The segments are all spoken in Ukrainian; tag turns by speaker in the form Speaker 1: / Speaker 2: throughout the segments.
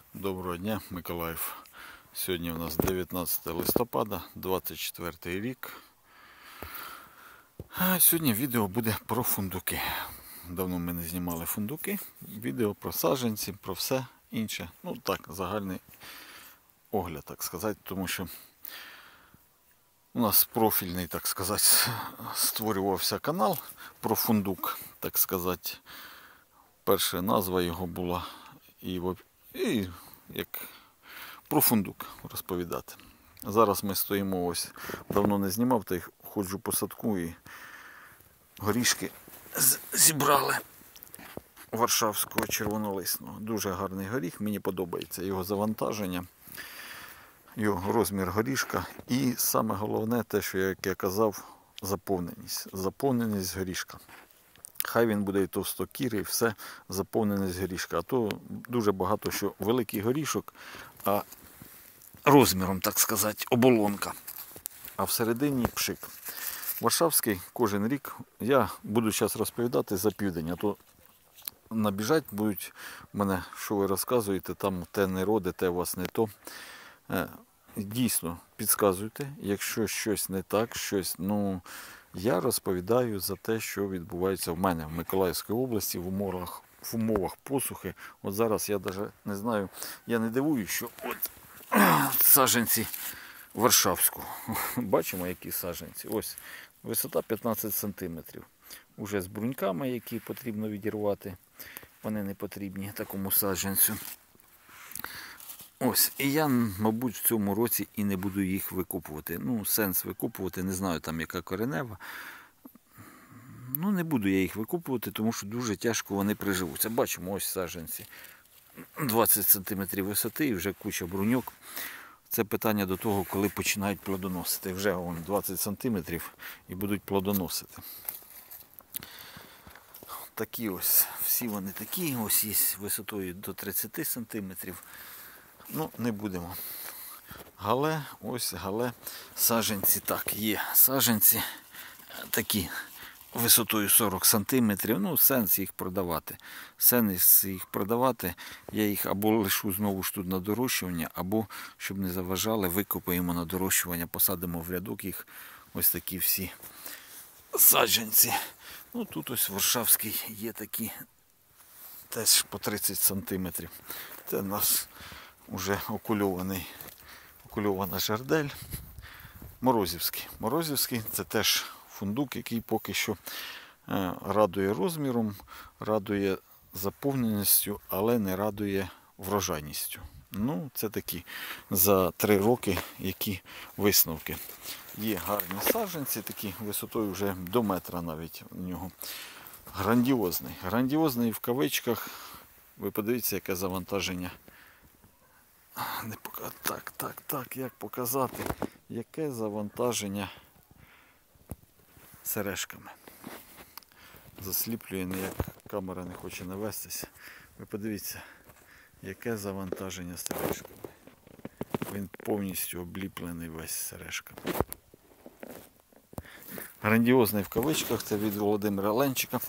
Speaker 1: Доброго дня, Миколаїв. Сьогодні у нас 19 листопада, 24 рік. А сьогодні відео буде про фундуки. Давно ми не знімали фундуки. Відео про саджанці, про все інше. Ну так, загальний огляд, так сказати, тому що у нас профільний, так сказати, створювався канал про фундук, так сказати. Перша назва його була і як про фундук розповідати. Зараз ми стоїмо, ось давно не знімав, та й ходжу по садку і горішки зібрали варшавського червонолисного. Дуже гарний горіх, мені подобається його завантаження, його розмір горішка і саме головне те, що, як я казав, заповненість горішка. Хай він буде і товстокірий, все заповненість горішка. А то дуже багато що великий горішок, а розміром, так сказати, оболонка. А всередині пшик. Варшавський кожен рік, я буду зараз розповідати за південь, а то набіжать будуть мене, що ви розказуєте, там те не роде, те у вас не то. Дійсно, підказуйте, якщо щось не так, я розповідаю за те, що відбувається в мене в Миколаївській області в умовах посухи. От зараз я навіть не знаю, я не дивуюсь, що от саджанці Варшавську. Бачимо, які саджанці. Ось висота 15 см. Уже з бруньками, які потрібно відірвати. Вони не потрібні такому саджанцю. Ось, і я, мабуть, в цьому році і не буду їх викопувати. Ну, сенс викопувати, не знаю там яка коренева. Ну, не буду я їх викопувати, тому що дуже тяжко вони приживуться. Бачимо, ось саджанці 20 см висоти і вже куча бруньок. Це питання до того, коли починають плодоносити. Вже вон 20 см і будуть плодоносити. Такі ось, всі вони такі, ось є висотою до 30 см. Ну, не будемо. Гале, саджанці, так, є саджанці такі висотою 40 см. Ну, сенс їх продавати. Я їх або лишу знову ж тут на дорощування, або, щоб не заважали, викопаємо на дорощування, посадимо в рядок їх, ось такі всі саджанці. Ну, тут ось Варшавський є такі, теж по 30 см. Це у нас вже окульована жердель. Морозівський це теж фундук, який поки що радує розміром, радує заповненістю, але не радує врожайністю. Ну, це такі за 3 роки які висновки. Є гарні саджанці, такі висотою вже до метра навіть у нього. Грандіозний. Грандіозний в кавичках. Ви подивіться, яке завантаження. Так, як показати, яке завантаження сережками. Засліплює, ніяк камера не хоче навестися. Ви подивіться, яке завантаження сережками. Він повністю обліплений весь сережками. Грандіозний в кавичках, це від Володимира Ленчика.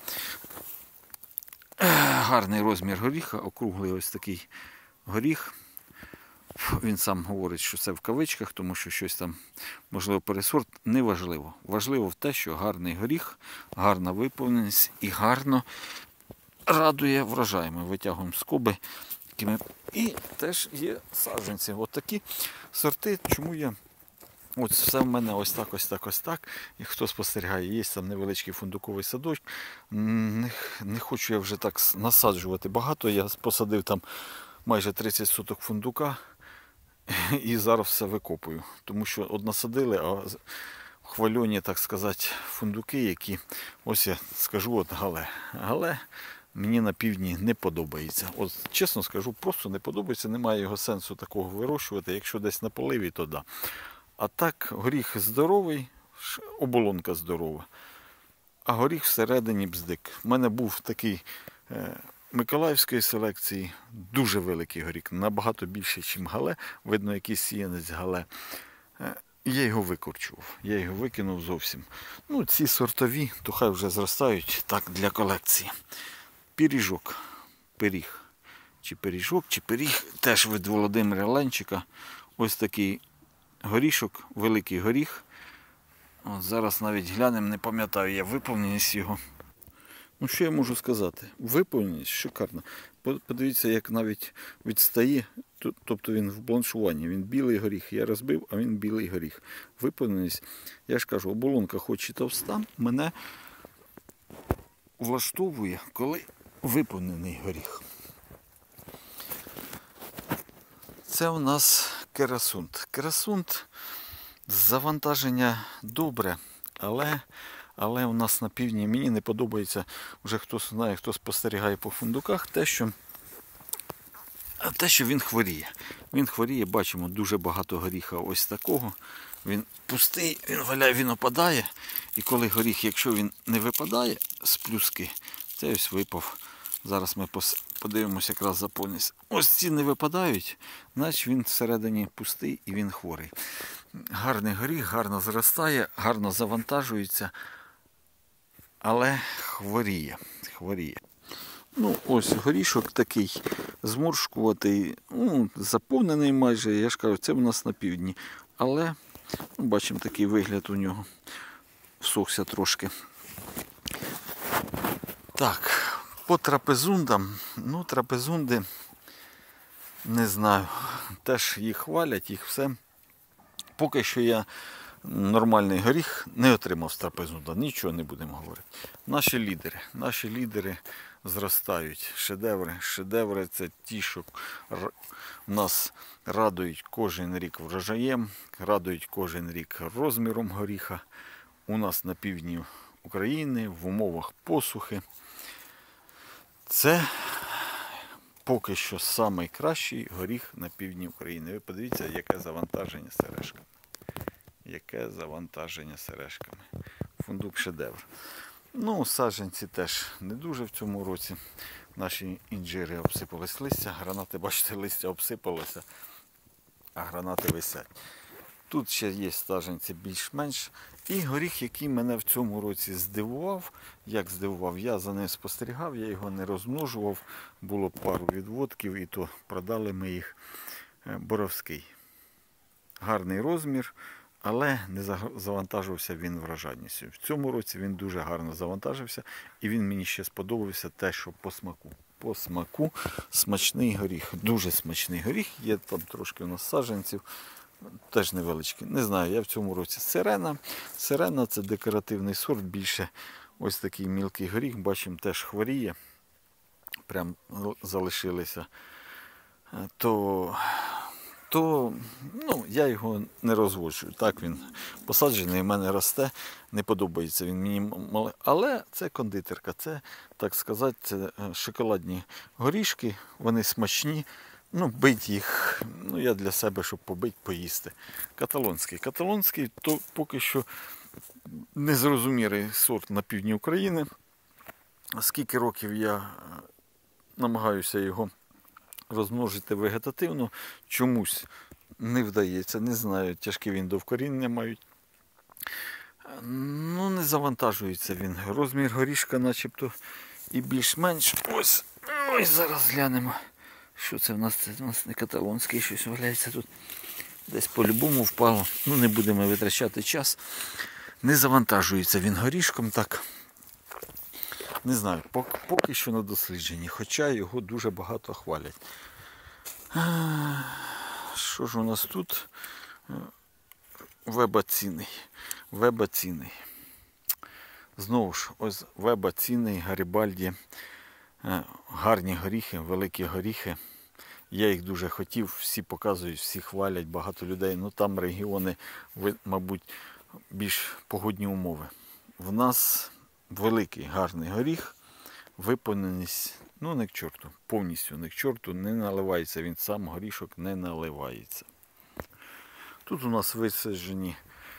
Speaker 1: Гарний розмір горіха, округлий ось такий горіх. Він сам говорить, що це в кавичках, тому що щось там, можливо, пересорт. Неважливо. Важливо в те, що гарний горіх, гарна виповненість і гарно радує врожай. Ми витягуємо скоби. І теж є саджанці. От такі сорти, чому я... Ось все в мене ось так. І хто спостерігає, є там невеличкий фундуковий садочок. Не хочу я вже так насаджувати багато. Я посадив там майже 30 соток фундука. І зараз все викопую. Тому що от насадили, а хвальоні, так сказати, фундуки, які, ось я скажу, от гале. Гале мені на півдні не подобається. От чесно скажу, просто не подобається, немає його сенсу такого вирощувати. Якщо десь на поливі, то да. А так, горіх здоровий, оболонка здорова. А горіх всередині бздик. У мене був такий Миколаївської селекції дуже великий горіх, набагато більше, ніж гале. Видно, якийсь сіянець гале. Я його викорчував, я його викинув зовсім. Ну, ці сортові, то хай вже зростають так для колекції. Пиріг. чи пиріжок, чи пиріг, теж від Володимира Ленчика. Ось такий горішок, великий горіх. От зараз навіть глянемо, не пам'ятаю я виповненість його. Ну, що я можу сказати? Виповненість шикарна. Подивіться, як навіть відстає, тобто він в бланшуванні. Він білий горіх. Я розбив, а він білий горіх. Виповненість, я ж кажу, оболонка хоч і товста, мене влаштовує, коли виповнений горіх. Це у нас керасунт. Керасунт, завантаження добре, але у нас на півдні мені не подобається, вже хтось знає, хто спостерігає по фундуках, те, що він хворіє. Він хворіє, бачимо, дуже багато горіха ось такого. Він пустий, він валяє, він опадає. І коли горіх, якщо він не випадає з плюски, це ось випав. Зараз ми подивимося якраз за поніс. Ось ці не випадають, значить він всередині пустий і він хворий. Гарний горіх, гарно зростає, гарно завантажується, але хворіє. Ну, ось горішок такий зморшкуватий, заповнений майже, я ж кажу, це в нас на півдні. Але, бачимо, такий вигляд у нього, всохся трошки. Так, по трапезундам, трапезунди, не знаю, теж їх хвалять, їх все. Поки що я нормальний горіх не отримав з трапезунда, нічого не будемо говорити. Наші лідери зростають. Шедеври це ті, що нас радують кожен рік врожаєм, радують кожен рік розміром горіха. У нас на півдні України, в умовах посухи. Це поки що найкращий горіх на півдні України. Ви подивіться, яке завантаження сережками. Фундук шедевр. Саджанці теж не дуже в цьому році. Наші інжири обсипались листя, гранати, бачите, листя обсипалося, а гранати висять. Тут ще є саджанці більш-менш. І горіх, який мене в цьому році здивував. Як здивував? Я за ним спостерігав, я його не розмножував. Було пару відводків, і то продали ми їх. Боровський. Гарний розмір, але не завантажився він врожайністю. В цьому році він дуже гарно завантажився, і він мені ще сподобався те, що по смаку. По смаку смачний горіх, дуже смачний горіх. Є там трошки у нас саджанців. Теж невеличкі. Не знаю, я в цьому році сирена. Сирена – це декоративний сорт, більше ось такий мілкий горіх. Бачимо, теж хворіє. Прям залишилися. Я його не розводжую. Так він посаджений, в мене росте. Не подобається він мені. Але це кондитерка. Це, так сказати, це шоколадні горішки. Вони смачні. Бить їх, я для себе, щоб побити, поїсти. Каталонський, то поки що незрозумілий сорт на півдні України. Скільки років я намагаюся його розмножити вегетативно, чомусь не вдається, не знаю, тяжкі він довкоріння мають. Не завантажується він. Розмір горішка начебто і більш-менш. Ось зараз глянемо. Що це в нас? Це в нас не каталонський, щось валяється тут. Десь по-любому впало. Не будемо витрачати час. Не завантажується він горішком так. Не знаю, поки що на дослідженні, хоча його дуже багато хвалять. Що ж у нас тут? Вебаційний. Знову ж, ось вебаційний, Гарібальді. Гарні горіхи, великі горіхи. Я їх дуже хотів, всі показують, всі хвалять, багато людей. Там регіони, мабуть, більш погодні умови. В нас великий, гарний горіх, виповненість, не к чорту, повністю не к чорту, не наливається він сам, горішок не наливається. Тут у нас висаджені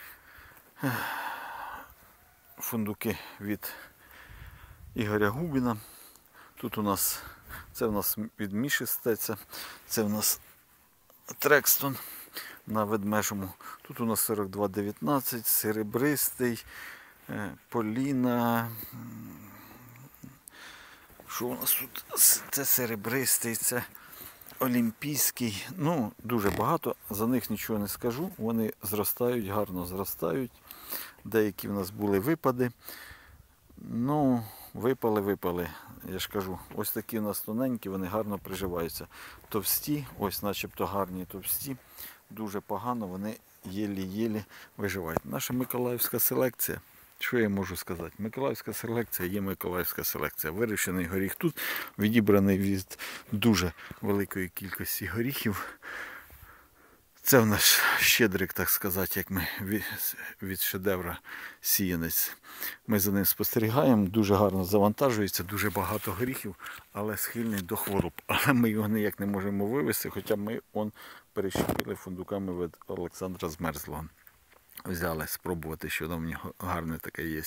Speaker 1: фундуки від Ігоря Губіна. Тут це у нас від Міші Стеця, це у нас Трекстон на Ведмежому. Тут у нас 4219, серебристий, Поліна. Що у нас тут? Це серебристий, це олімпійський. Ну, дуже багато. За них нічого не скажу. Вони зростають, гарно зростають. Деякі в нас були випади. Ну, випали. Я ж кажу, ось такі у нас тоненькі, вони гарно приживаються. Товсті, ось начебто гарні товсті. Дуже погано, вони єлі-єлі виживають. Наша миколаївська селекція. Що я можу сказати? Миколаївська селекція є миколаївська селекція. Вирощений горіх тут, відібраний від дуже великої кількості горіхів. Це в нас щедрик, так сказати, як ми від шедевра сіянець. Ми за ним спостерігаємо, дуже гарно завантажується, дуже багато горіхів, але схильний до хвороб. Але ми його ніяк не можемо вивезти, хоча ми перещепили фундуками від Олександра Змерзлого. Взяли спробувати, що там в нього гарне таке є.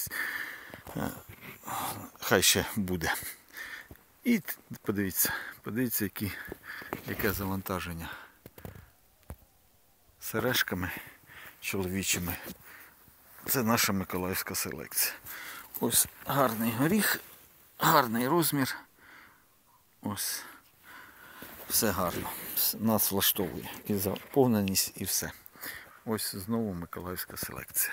Speaker 1: Хай ще буде. І подивіться, яке завантаження. Сережками чоловічими. Це наша миколаївська селекція. Ось гарний горіх, гарний розмір. Ось. Все гарно. Нас влаштовує. І заповненість, і все. Ось знову миколаївська селекція.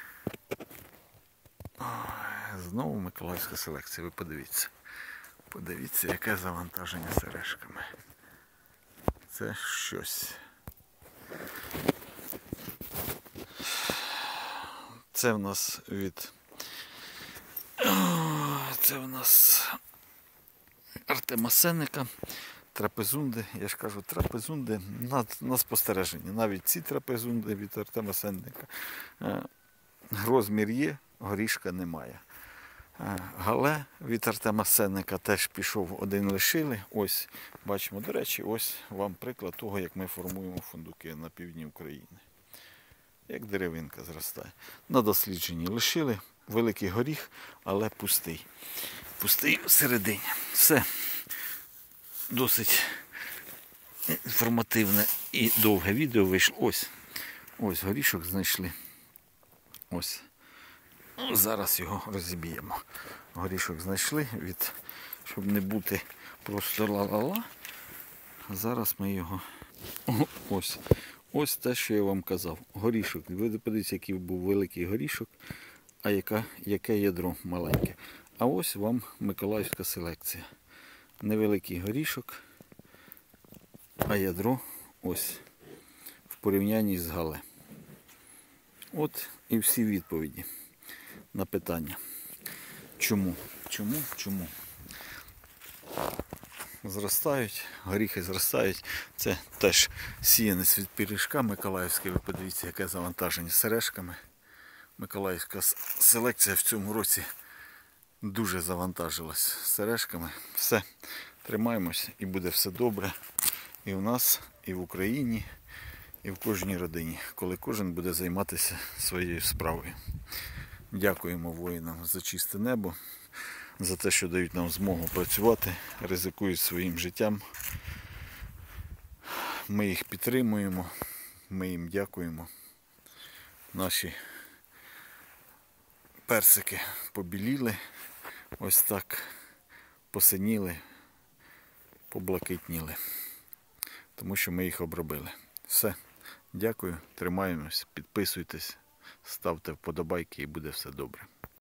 Speaker 1: Знову миколаївська селекція. Ви подивіться. Подивіться, яке завантаження сережками. Це щось. Це в нас Артема Сенника, трапезунди. Я ж кажу, трапезунди на спостереженні. Навіть ці трапезунди від Артема Сенника. Розмір є, горішка немає. Гале від Артема Сенника теж пішов, один лишили. Ось, бачимо, до речі, ось вам приклад того, як ми формуємо фундуки на півдні України. Як деревинка зростає. На дослідженні лишили. Великий горіх, але пустий. Пустий всередині. Все. Досить інформативне і довге відео вийшло. Ось горішок знайшли. Ось. Зараз його розіб'ємо. Горішок знайшли, щоб не бути просто ла-ла-ла. Зараз ми його... Ось те, що я вам казав. Горішок. Ви подивіться, який був великий горішок, а яке ядро маленьке. А ось вам миколаївська селекція. Невеликий горішок, а ядро ось в порівнянні з гале. От і всі відповіді на питання. Чому? Зростають, горіхи зростають. Це теж сіянець від пиріжка миколаївський. Ви подивіться, яке завантаження сережками. Миколаївська селекція в цьому році дуже завантажилась сережками. Все, тримаємось і буде все добре. І в нас, і в Україні, і в кожній родині, коли кожен буде займатися своєю справою. Дякуємо воїнам за чисте небо, за те, що дають нам змогу працювати, ризикують своїм життям. Ми їх підтримуємо, ми їм дякуємо. Наші персики побіліли, ось так посиніли, поблакитніли, тому що ми їх обробили. Все, дякую, тримаємось, підписуйтесь, ставте вподобайки і буде все добре.